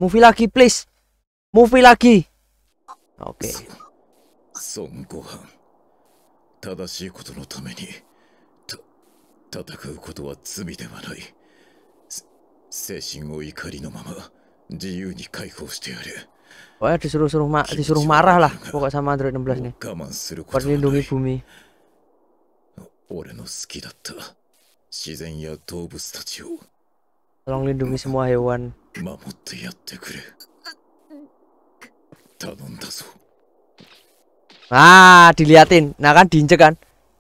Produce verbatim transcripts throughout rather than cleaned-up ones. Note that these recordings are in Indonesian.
Movie lagi, please. Movie lagi. Oke. Okay. 孫悟飯、正しいことのためにた戦うことは罪ではない。精神を怒りのまま自由に解放してやる。 Pokoknya disuruh-suruh ma disuruh marah lah pokok sama Android enam belas nih. Buat melindungi bumi. 俺の好きだった自然や動物たちを Tolong lindungi semua hewan. 守ってやってくれ。頼んだぞ。 Ah, diliatin. Nah kan diinjek kan.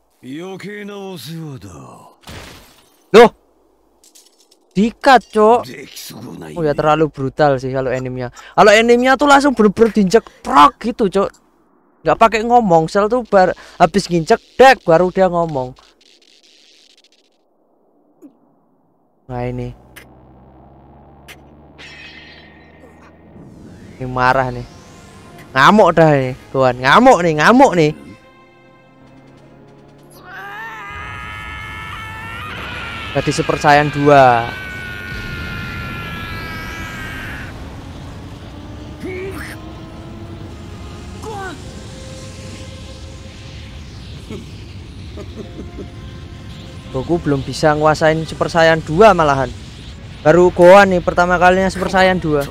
Loh. Dikat, Cok. Oh ya terlalu brutal sih kalau animenya. Kalau animenya tuh langsung bener-bener diinjek prok gitu, Cok. Nggak pakai ngomong. Sel tuh bar habis nginjek dek baru dia ngomong. Nah ini. Ini marah nih. Ngamuk dah nih, kawan. Ngamuk nih, ngamuk nih. Jadi Super Saiyan dua. Goku belum bisa nguasain Super Saiyan dua malahan. Baru Gohan nih pertama kalinya Super Saiyan dua.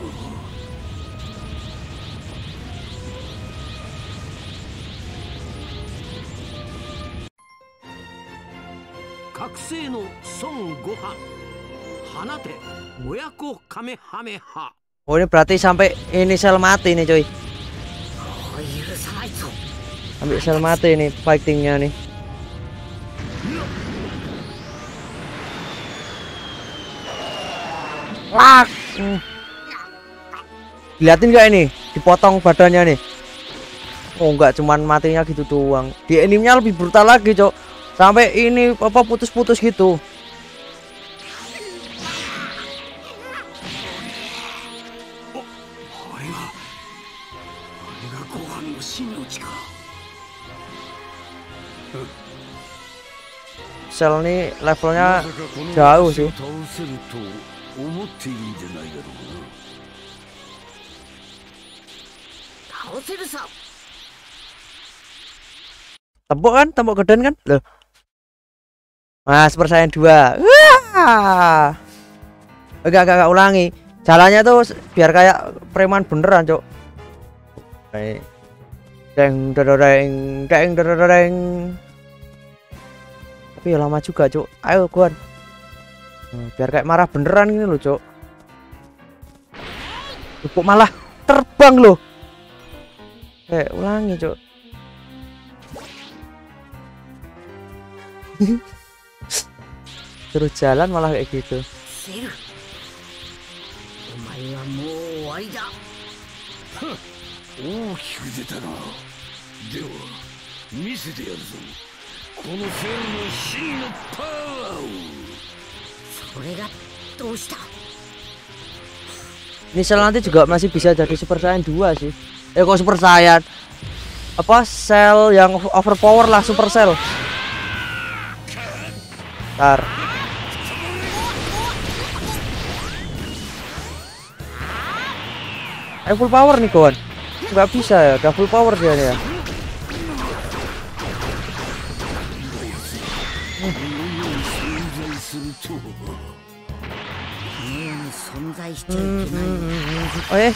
Oh ini berarti sampai ini sel mati nih coy. Sampai sel mati nih fightingnya nih. Lak. Hmm. Liatin gak ini? Dipotong badannya nih. Oh enggak, cuman matinya gitu doang. Di animenya lebih brutal lagi cok. Sampai ini apa putus-putus gitu. Sel nih levelnya jauh sih. Tembok kan? Tembok geden kan? Loh. Nah, Super Saiyan dua. Wah. Enggak, enggak, enggak ulangi. Jalannya tuh biar kayak preman beneran, Cok. Deng deng deng deng. Tapi ya lama juga, Cok. Ayo, Guan. Hmm, biar kayak marah beneran gini loh, Cok. Kok malah terbang loh. Eh, ulangi, Cok. Terus jalan malah kayak gitu. Ini sel nanti juga masih bisa jadi Super Saiyan dua sih. Eh kok Super Saiyan? Apa sel yang overpower lah Super Cell. Ntar. Eh full power nih kawan. Nggak bisa ya, udah full power dia nih ya. Hmm. Hmm, hmm, hmm. Oh eh.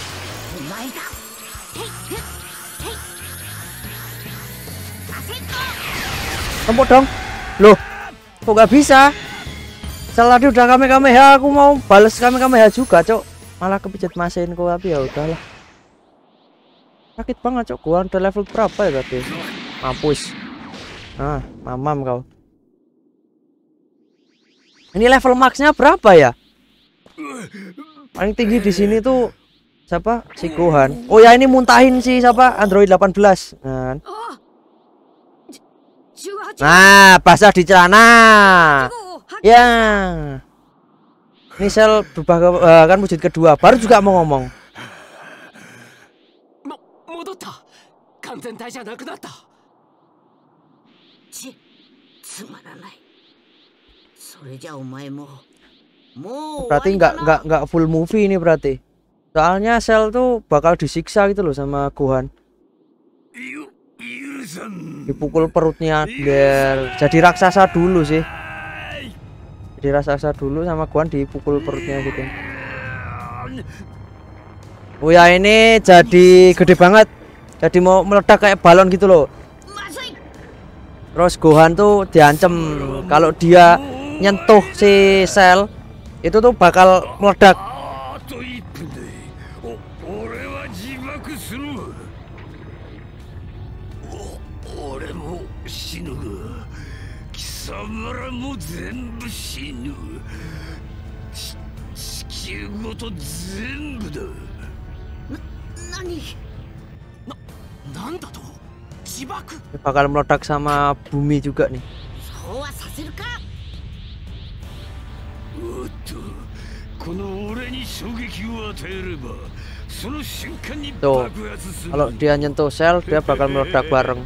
Tembok dong. Loh. Kok nggak bisa? Sel tadi udah kame kameha, aku mau bales kame kameha juga, Cok. Malah kepijat masin kok, tapi ya udahlah. Sakit banget, Cok. Gua udah level berapa ya tadi? Mampus. Nah, mamam kau. Ini level maxnya berapa ya? Paling tinggi di sini tuh siapa? Si Gohan. Oh ya ini muntahin si siapa? Android delapan belas. Nah. Nah, basah di celana. Ya. Ini sel berubah ke, uh, kan wujud kedua. Baru juga mau ngomong. Berarti nggak nggak nggak full movie ini berarti. Soalnya Cell tuh bakal disiksa gitu loh sama Gohan. Dipukul perutnya biar jadi raksasa dulu sih. Jadi raksasa dulu sama Gohan dipukul perutnya gitu. Oh ya, ini jadi gede banget. Jadi mau meledak kayak balon gitu loh. Terus Gohan tuh diancem kalau dia nyentuh si Cell itu tuh bakal meledak. Bakal meledak sama bumi juga nih. Tuh, kalau dia nyentuh Cell dia bakal meledak bareng.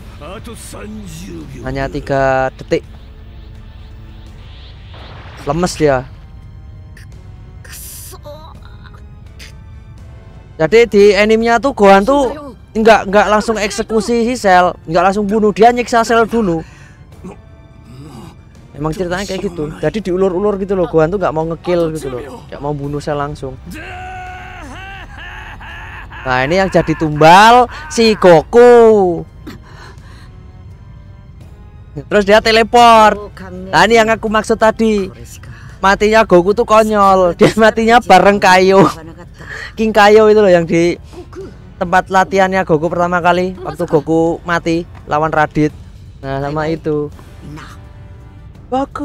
Hanya tiga detik. Lemes dia. Jadi di animenya tuh Gohan tuh nggak nggak langsung eksekusi si Cell, nggak langsung bunuh, dia nyiksa Cell dulu. Emang ceritanya kayak gitu. Jadi diulur-ulur gitu loh, Gohan tuh nggak mau ngekill gitu loh, nggak mau bunuh Cell langsung. Nah ini yang jadi tumbal si Goku. Terus dia teleport. Nah ini yang aku maksud tadi. Matinya Goku tuh konyol. Dia matinya bareng Kaio. King Kaio itu loh yang di tempat latihannya Goku pertama kali waktu Goku mati lawan Raditz. Nah sama itu. Goku.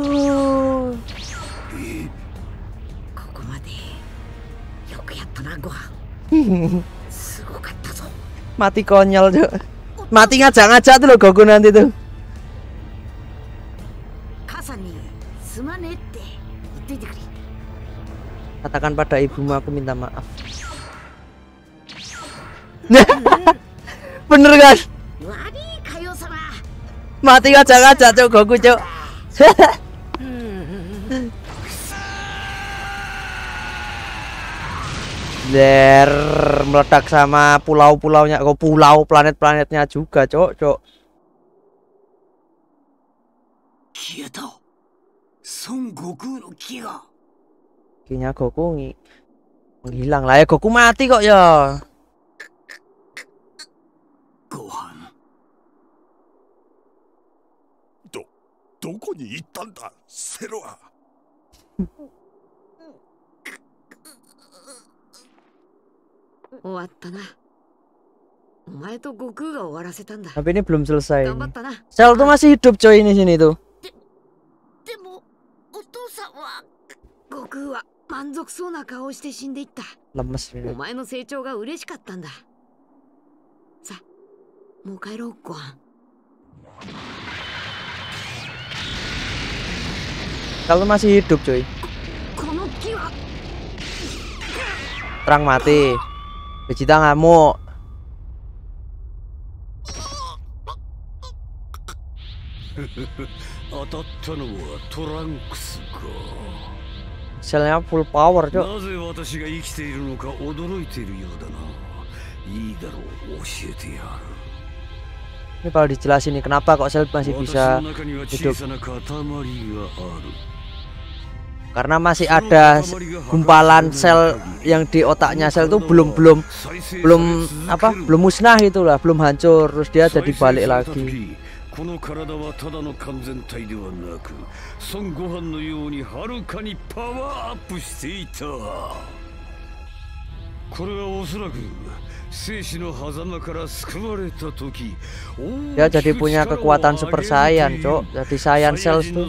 Mati konyol tuh. Mati ngajak-ngajak tuh loh Goku nanti tuh. Katakan pada ibumu aku minta maaf. Bener kan? Mati ngajak-ngajak tuh Goku cok. Der meledak sama pulau-pulaunya, kok pulau planet-planetnya juga, cok, cok. Kinya Goku menghilang lah ya, Goku mati kok ya. Gohan. Do, doko ni ittan da, Cell wa? Tapi ini belum selesai. Cell tuh masih hidup coy ini sini tuh. Lemes ini. Cell tuh masih hidup coy. Terang mati. Vegeta ngamuk. Cellnya full power cok. Ini kalau dijelasin nih kenapa kok Cell masih bisa hidup. Karena masih ada gumpalan sel yang di otaknya Cell tuh belum belum belum apa belum musnah itulah, belum hancur, terus dia jadi balik lagi. Dia jadi punya kekuatan Super Saiyan, cok. Jadi Saiyan Cells tuh.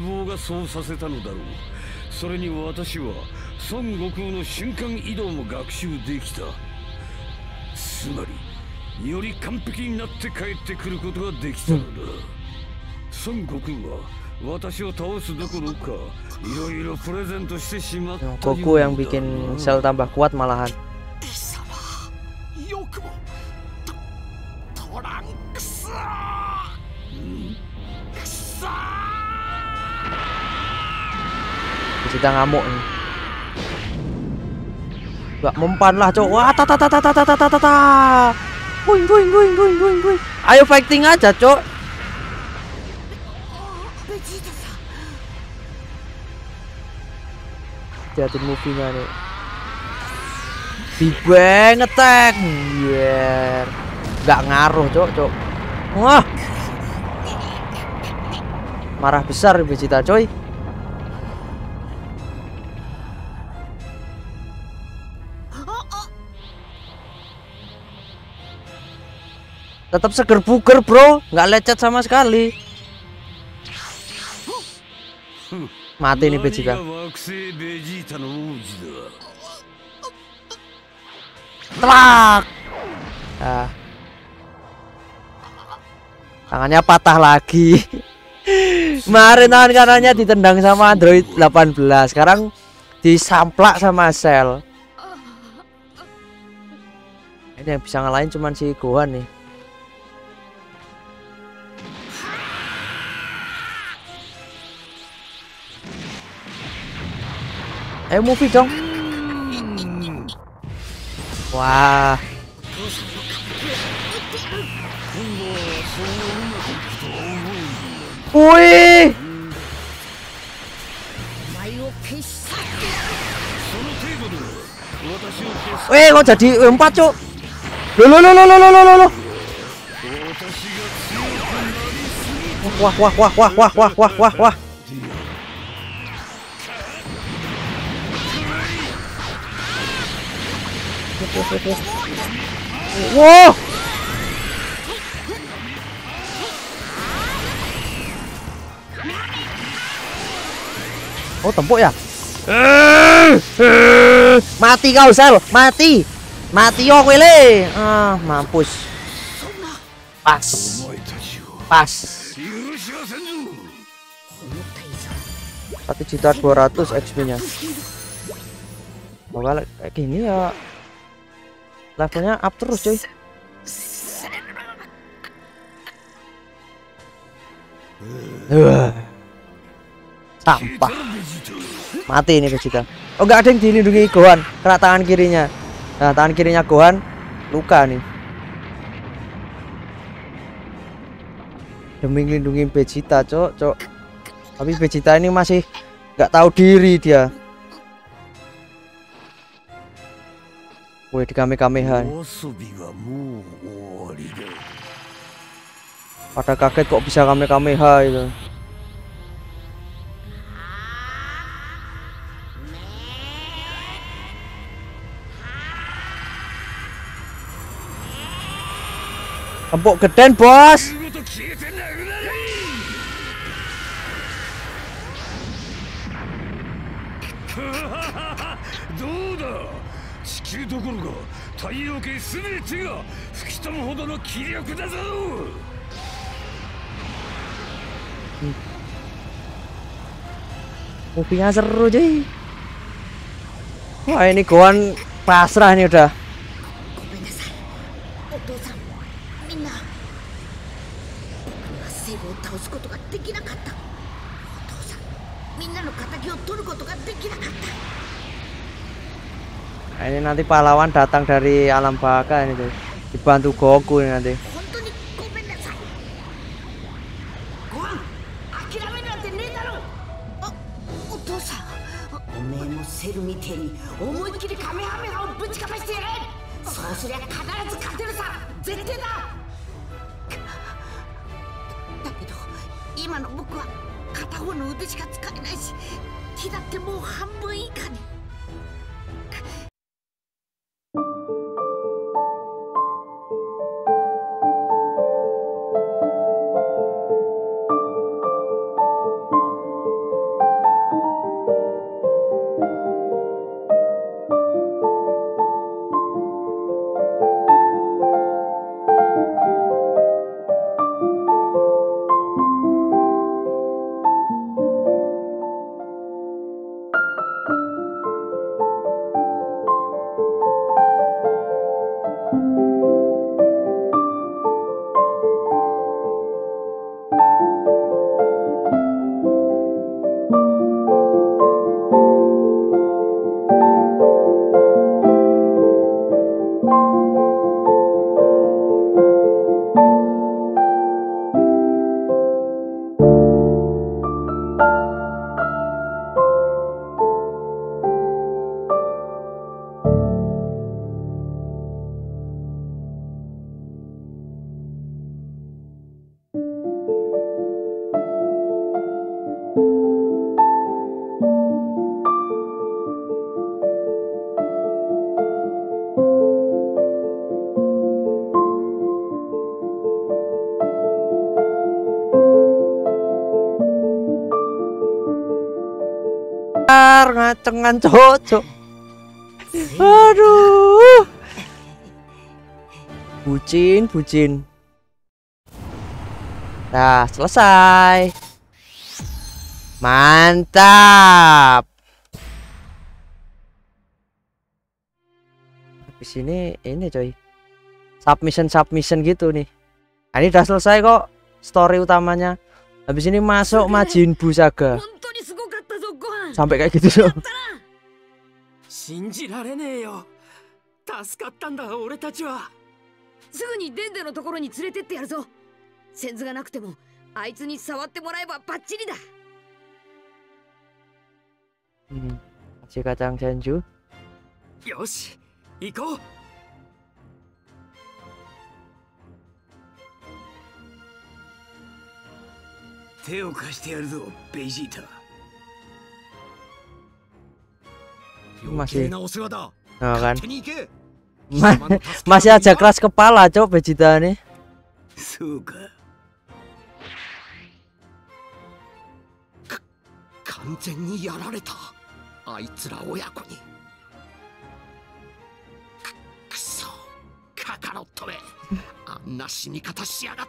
それに私は孫悟空の瞬間移動も学習できた。つまりより完璧になって帰ってくることができたのだ。孫悟空は私を倒すどころかいろいろプレゼントしてしまったようだ。Goku yang bikin Cell tambah kuat malahan. Vegeta ngamuk nih. Gak mempan lah cok. Wah ta ta ta ta ta ta ta ta ta. Boing boing boing boing boing boing. Ayo fighting aja cok. Jatin movie-nya nih. Big Bang attack. Yeah. Gak ngaruh cok cok. Wah. Marah besar Vegeta coy. Tetap seger buger bro, nggak lecet sama sekali. Mati nih Vegeta. Telak. Nah. Tangannya patah lagi. Kemarin tangan kanannya ditendang sama Android delapan belas, sekarang disamplak sama Cell. Ini yang bisa ngalahin cuman si Gohan nih. Eh movie dong. Wah. Wih. Wih kok jadi empat cuk. Loh loh loh loh loh loh loh. Wah wah wah wah wah wah wah wah wah. Wow. Oh tempuk ya. Mati kau Cell, mati. Mati yo kowe le. Ah, mampus. Pas. Pas. satu juta dua ratus X P-nya. Bakal kayak gini ya. Levelnya up terus cuy. Uh. Sampah. Mati ini Vegeta. Oh enggak ada yang dilindungi Gohan, kena tangan kirinya. Nah tangan kirinya Gohan luka nih. Demi ngelindungin Vegeta cok cok. Tapi Vegeta ini masih nggak tahu diri dia. Woi di Kamehameha. Pada kaget kok bisa Kamehameha itu. Empuk geden bos. Movie-nya seru cuy. Wah ini Gohan pasrah ini udah. Nah, ini nanti pahlawan datang dari alam baka ini tuh, dibantu Goku ini nanti. dasar ngacengan cocok. Aduh. Bucin, bucin. Nah, selesai. Mantap. Habis ini ini coy. Submission submission gitu nih. Nah, ini udah selesai kok story utamanya. Habis ini masuk Majin Buu Saga. Sampai kayak gitu tuh. 信じられねえよ。助かったんだ俺たちは。 すぐにデンデのところに連れてってやるぞ。センズがなくてもあいつに触ってもらえばバッチリだ。 Hmm. Masih kacang senju. よし行こう。手を貸してやるぞベジータ。 Masih なお世話だ。 nah, kan 手に行け。 Ma masih aja keras kepala cok Vegeta nih. そうか。か完全にやられた。あいつら親子に。くくそ。カカロットめ。あんな死に方しやがって。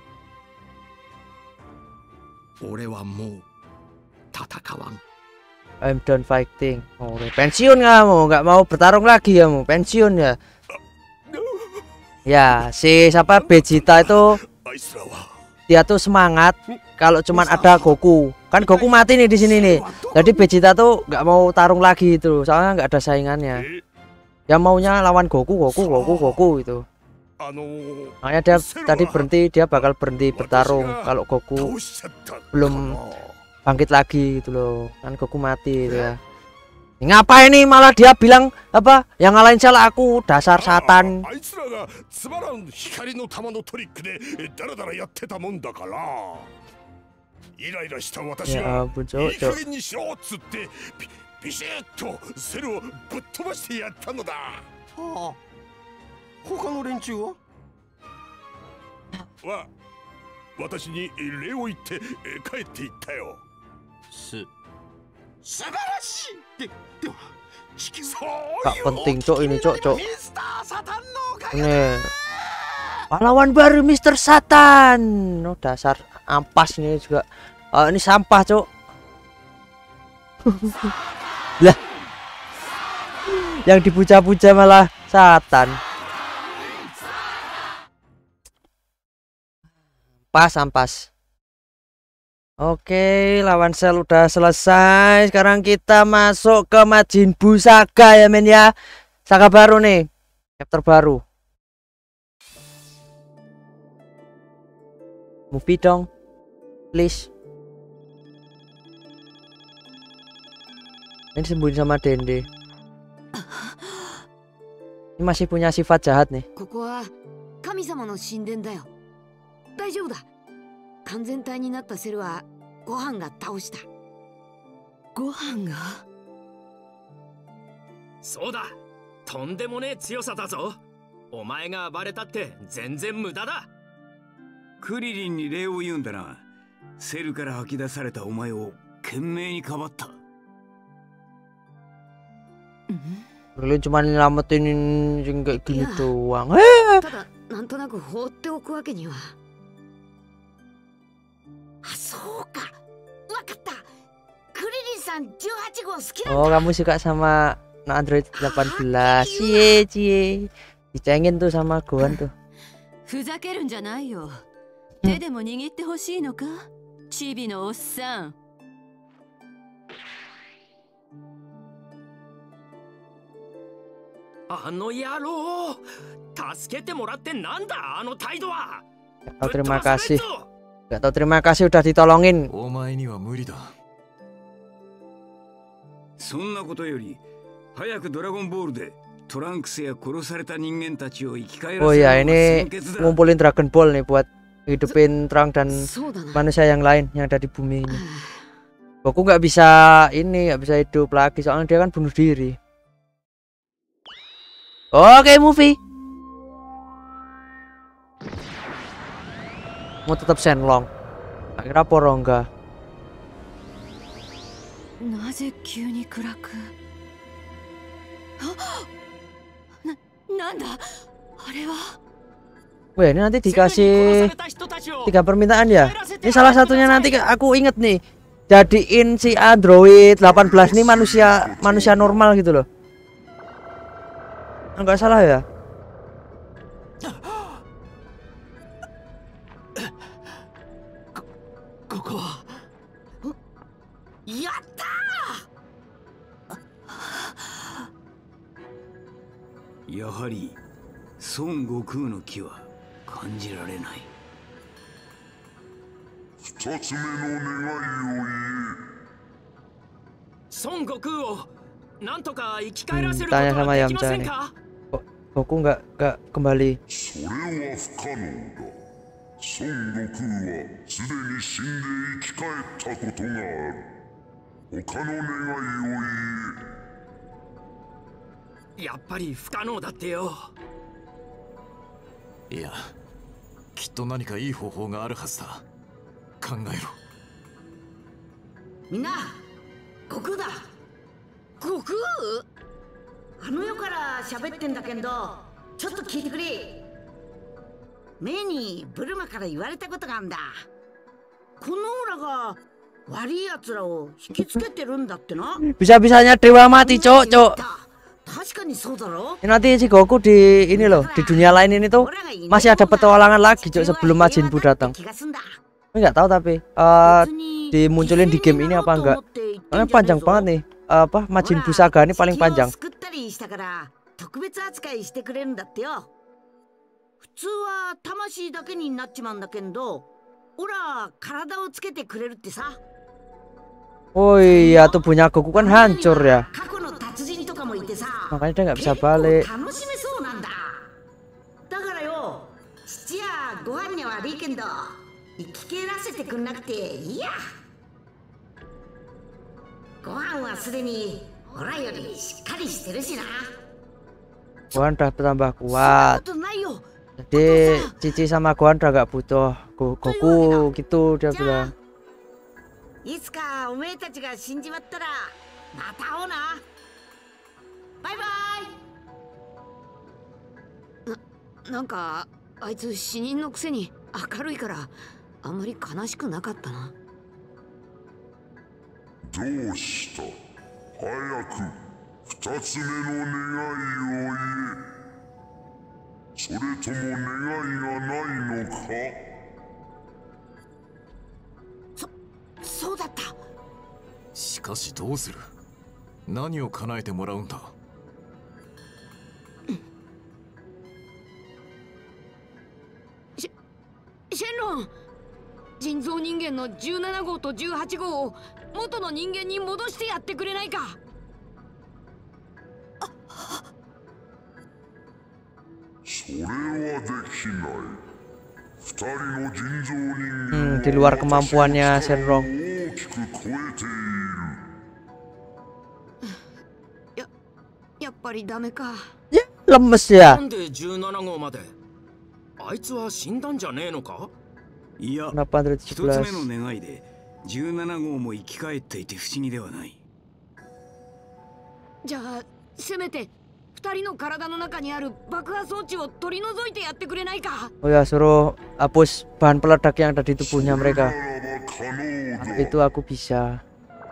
俺はもう戦わん。 I'm done fighting. Oh, pensiun kamu, nggak mau bertarung lagi kamu, pensiun ya. Ya, si siapa Vegeta itu dia tuh semangat kalau cuman ada Goku. Kan Goku mati nih di sini nih. Jadi Vegeta tuh nggak mau tarung lagi itu, soalnya nggak ada saingannya. Dia maunya lawan Goku, Goku, Goku, Goku itu. Makanya dia tadi berhenti, dia bakal berhenti bertarung kalau Goku belum bangkit lagi gitu loh, kan Goku mati gitu ya. Ngapain nih malah dia bilang apa yang ngalahin salah aku, dasar satan. Ya ampun cok, cok. Gak penting cok ini cok cok. Ini pahlawan baru Mister Satan. Oh, dasar ampas nih juga. Oh, ini sampah cok. Lah, yang dipuja-puja malah Satan. Pas ampas. Oke, lawan Cell udah selesai. Sekarang kita masuk ke Majin Buu Saga ya men ya. Saga baru nih, chapter baru. Movie dong, please. Ini sembunyi sama Dende. Ini masih punya sifat jahat nih. ここは神様の神殿だよ。大丈夫だ。完全体になったセルはご飯が倒した。ご飯が？ そうだ。とんでもねえ強さだぞ。お前が暴れたって全然無駄だ。クリリンに礼を言うんだな。セルから吐き出されたお前を懸命にかばった。 Kalian cuma nyelamatin yang kayak gini Ya. doang. Eh. ただなんとなく放っておくわけには。あ、そうか。わかった。クリリンさんじゅうはち号好きなんだ。 Oh, kamu suka sama Android delapan belas. Cie, cie. Dicengin tuh sama Gohan tuh. ふざけるんじゃないよ。手でも握ってほしいのか、チビのおっさん。 あの野郎、助けてもらってなんだあの態度は。 Oh, terima kasih. Gak tau terima kasih udah ditolongin. お前には無理だ。 そんなことより早くドラゴンボールでトランクスや殺された人間たちを生き返らせる。 Oh ya, ini ngumpulin Dragon Ball nih buat hidupin Trunks dan そうだな。 manusia yang lain yang ada di bumi ini. Goku nggak bisa ini, nggak bisa hidup lagi soalnya dia kan bunuh diri. Oke, movie. Mau tetap Shenlong. Tak kira Porongga. なぜ急に暗く。あ、な、なんだあれは。 Wah, ini nanti dikasih tiga permintaan ya. Ini salah satunya nanti aku inget nih. Jadiin si android delapan belas ini manusia manusia normal gitu loh. Enggak salah ya? Koko. Yatta! Yahari Son Goku no ki wa kanjirarenai. 二つ目の願いを言え。 孫悟空をなんとか生き返らせるこ Tanya と sama はできま Yamcha せん nih. か？ Kok Goku nggak nggak kembali? それは不可能だ。孫悟空はすでに死んで生き返ったことがある。他の願いを言え。 やっぱり不可能だってよ。 いや、きっと何かいい方法があるはずだ。考えろ。 みんな、悟空だ。悟空？あの世から喋ってんだけど、ちょっと聞いてくれ。メイにブルマから言われたことがあんだ。このオラが悪い奴らを引きつけてるんだってな。 Bisa-bisanya dewa mati, cok, cok. 確かにそうだろ。 Nanti si Goku di ini loh, di dunia lain ini tuh masih ada petualangan lagi, cok, sebelum Majin Buu datang. Ini nggak tahu tapi uh, dimunculin di game ini apa enggak? Karena panjang banget nih. Uh, apa Majin Buu Saga ini paling panjang. 特別扱いしてくれるんだってよ。普通は魂だけになっちまうんだけど、オラ体をつけてくれるってさ。 Oh iya, tubuhnya Goku kan hancur ya. 過去の達人とかもいてさ。 Makanya dia nggak bisa balik. 楽しめそうなんだ。だからよ、父やご飯には悪いけど、生き返らせてくんなくていいや。ご飯はすでにオラよりしっかりしてるしな。 Gohan udah bertambah kuat. Jadi Cici sama Gohan udah gak butuh Goku gitu dia bilang. いつかおめえたちが死んじまったらまた会おうな。バイバイ。な、なんかあいつ死人のくせに明るいからあんまり悲しくなかったな。 どうした？早く二つ目の願いを言え。それとも願いがないのか？ そ、そうだった。 しかしどうする？何を叶えてもらうんだ？ シェンロン、人造人間のじゅうなな号とじゅうはち号を元の人間に戻してやってくれないか？ それはできない。二人の人造人間 Hmm, di luar kemampuannya Shenron. 大きく超えている。 や、やっぱりダメか。 Ya, lemes ya. なんでじゅうなな号まで？あいつは死んだんじゃねえのか？ いや、 delapan 一つ目 belas. の願いでじゅうなな号も生き返っていて不思議ではない。 じゃあせめて二人の体の中にある爆破装置を取り除いてやってくれないか？ Oh ya, suruh hapus bahan peledak yang ada di tubuhnya mereka. ならば可能だ。 Itu aku bisa.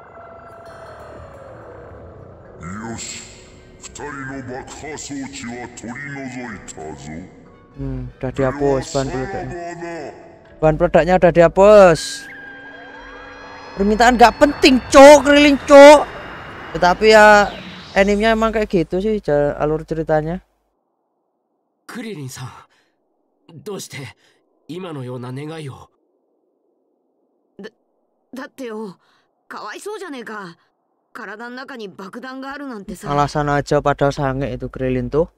よし、二人の爆破装置は取り除いたぞ。 Hmm, udah dihapus bahan peledaknya. だ。 Bahan peledaknya udah dihapus. Permintaan nggak penting, cok, keriling cok. Tetapi ya animenya emang kayak gitu sih alur ceritanya. クリリンさん、どうして今のような願いを？ だ、だってよ、かわいそうじゃねえか。体の中に爆弾があるなんてさ。 Alasan aja padahal sange itu Krilin tuh.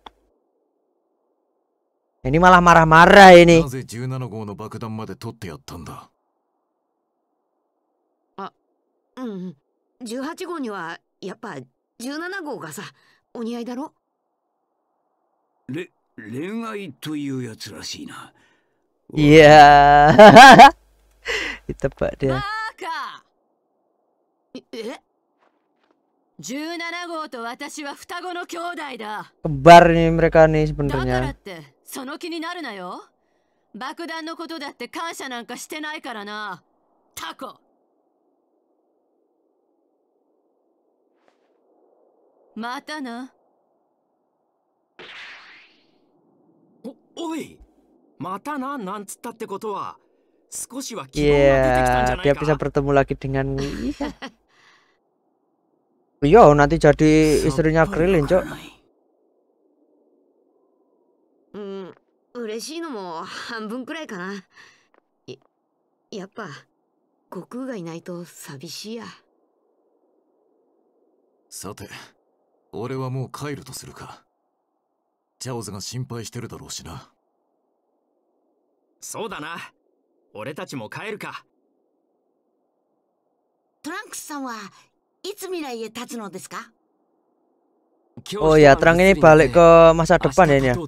Ini malah marah-marah ini. なぜじゅうなな号の爆弾まで取ってやったんだ？ あ、うん、じゅうはち号にはやっぱじゅうなな号がさ、お似合いだろ？ れ、恋愛というやつらしいな。 Iya. Ditebak dia. え、 じゅうななごうと私は双子の兄弟だ。 Kembar nih mereka nih だから sebenarnya. ってその気になるなよ。爆弾のことだって感謝なんかしてないからな。タコ。またな。 お、おい、またな、なんつったってことは少しは希望が出てきたんじゃ Iya, ない dia か。 bisa bertemu lagi dengan Iya, nanti jadi istrinya Krillin, Cok. うん、嬉しいのも半分くらいかな。いやっぱ悟空がいないと寂しいや。 さて、俺はもう帰るとするか。チャオズが心配してるだろうしな。 そうだな、俺たちも帰るか。 トランクスさんはいつ未来へ立つのですか？ Oh ya, Terang ini balik ke masa depan ya ini ya.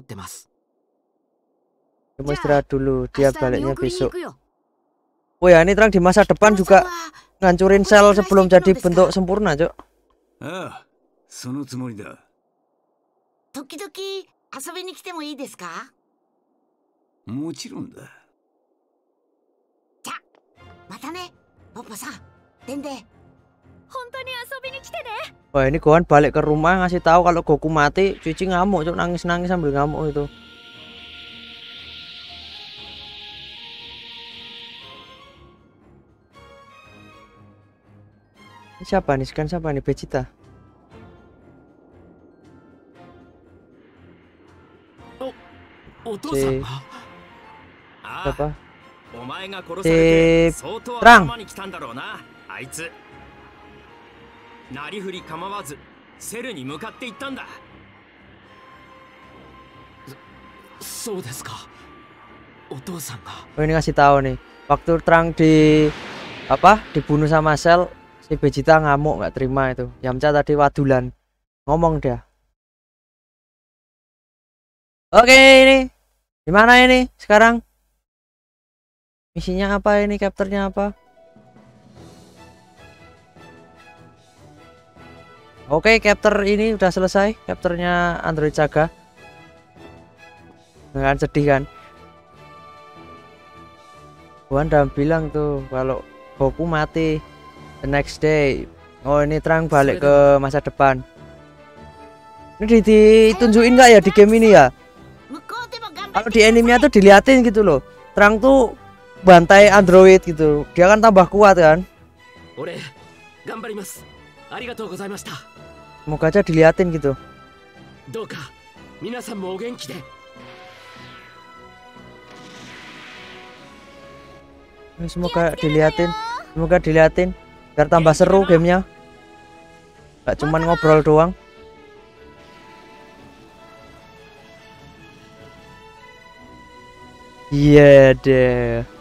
Cuma istirahat dulu, dia baliknya besok. Oh ya, ini Terang di masa depan juga ngancurin sel sebelum jadi bentuk sempurna, Cok. Ah, そのつもりだ。 時々遊びに来てもいいですか？ もちろんだ。 じゃ、またね、ポッポさん、デンデ。本当に遊びに来てね。 Wah, ini Gohan balik ke rumah ngasih tahu kalau Goku mati, Cici ngamuk, Cok, nangis-nangis sambil ngamuk itu. Ini siapa nih? Sekarang siapa nih? Vegeta. Oh, si siapa? お前が殺されて相当頭に来たんだろうな、あいつ。なりふり構わずセルに向かっていったんだ。そうですか、お父さんが。 Oh, ini ngasih tahu nih, waktu Terang di apa dibunuh sama Cell, si Vegeta ngamuk nggak terima itu. Yamcha tadi wadulan ngomong dia. Oke, ini gimana ini sekarang? Misinya apa ini? Capture-nya apa? Oke, capture ini udah selesai. Capture-nya Android Saga. Nggak sedih kan? Gohan udah bilang tuh kalau Goku mati the next day. Oh, ini Terang balik ke masa depan. Ini di, ditunjukin nggak ya di game ini ya? Kalau di animenya tuh diliatin gitu loh. Terang tuh bantai android gitu. Dia kan tambah kuat kan? Semoga aja diliatin gitu. Semoga diliatin, semoga diliatin biar tambah seru gamenya. Gak cuman ngobrol doang. Iya deh.